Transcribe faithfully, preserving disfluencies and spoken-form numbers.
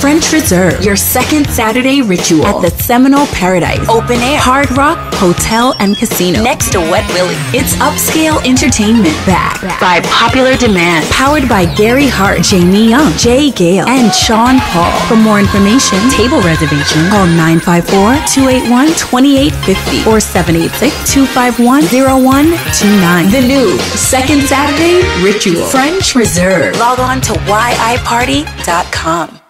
French Reserve, your second Saturday ritual at the Seminole Paradise. Open air, Hard Rock, Hotel and Casino. Next to Wet Willie. It's upscale entertainment back by popular demand. Powered by Gary Hart, Jamie Young, Jay Gale, and Sean Paul. For more information, table reservation, call nine five four, two eight one, two eight five zero or seven eight six, two five one, zero one two nine. The new Second Saturday Ritual. French Reserve. Log on to y i party dot com.